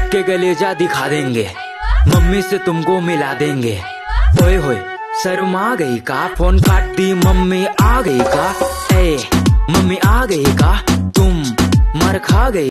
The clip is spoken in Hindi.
के कलेजा दिखा देंगे, मम्मी से तुमको मिला देंगे। ओए होए शर्मा गई का, फोन काट दी मम्मी आ गई का। ए मम्मी आ गई का, तुम मर खा गई।